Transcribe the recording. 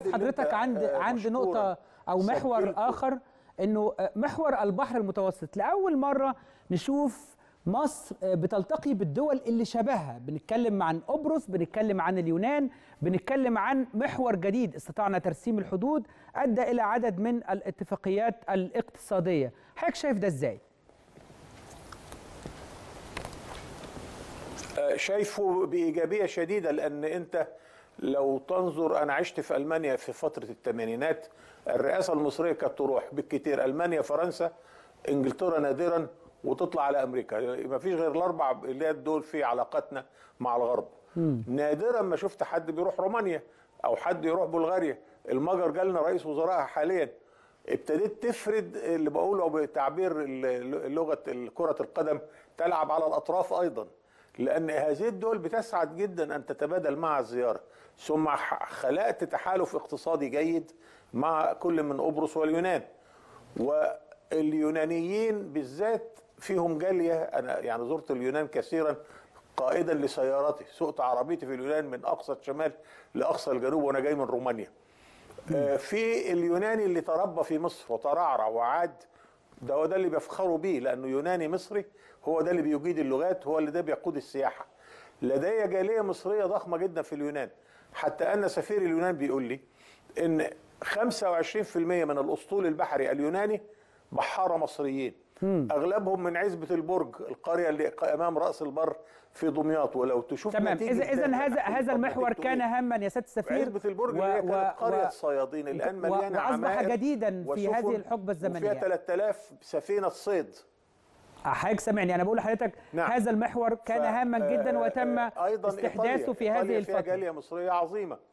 حضرتك عند نقطة أو محور آخر، إنه محور البحر المتوسط لأول مرة نشوف مصر بتلتقي بالدول اللي شبهها. بنتكلم عن قبرص، بنتكلم عن اليونان، بنتكلم عن محور جديد استطعنا ترسيم الحدود أدى إلى عدد من الاتفاقيات الاقتصادية. حضرتك شايف ده إزاي؟ شايفه بإيجابية شديدة، لأن أنت لو تنظر، أنا عشت في ألمانيا في فترة الثمانينات، الرئاسة المصرية كانت تروح بالكتير ألمانيا، فرنسا، إنجلترا نادرا، وتطلع على أمريكا. ما فيش غير الأربع بلاد دول في علاقتنا مع الغرب. نادرا ما شفت حد بيروح رومانيا أو حد يروح بلغاريا. المجر جالنا رئيس وزرائها حاليا. ابتديت تفرد اللي بقوله بتعبير لغة كرة القدم، تلعب على الأطراف أيضا، لأن هذه الدول بتسعد جدا أن تتبادل مع الزيارة. ثم خلقت تحالف اقتصادي جيد مع كل من قبرص واليونان. واليونانيين بالذات فيهم جالية، أنا يعني زرت اليونان كثيرا قائدا لسيارتي، سوقت عربيتي في اليونان من أقصى الشمال لأقصى الجنوب وأنا جاي من رومانيا. في اليوناني اللي تربى في مصر وترعرع وعاد، ده اللي بيفخروا بيه، لأنه يوناني مصري، هو ده اللي بيجيد اللغات، هو اللي ده بيقود السياحة. لدي جالية مصرية ضخمة جدا في اليونان، حتى أن سفير اليونان بيقول لي إن 25% من الأسطول البحري اليوناني بحارة مصريين، أغلبهم من عزبة البرج، القرية اللي أمام رأس البر في دمياط. ولو تشوف تمام، إذا هذا المحور كان هاما يا سيادة السفير. عزبة البرج اللي هي كانت قرية صيادين، الآن مليانة وأصبح جديدا في هذه الحقبة الزمنية، وفيها 3000 سفينة صيد. حضرتك سامعني، أنا بقول لحضرتك نعم. هذا المحور كان هاما جدا وتم استحداثه في هذه الفترة. فيها جالية مصرية عظيمة.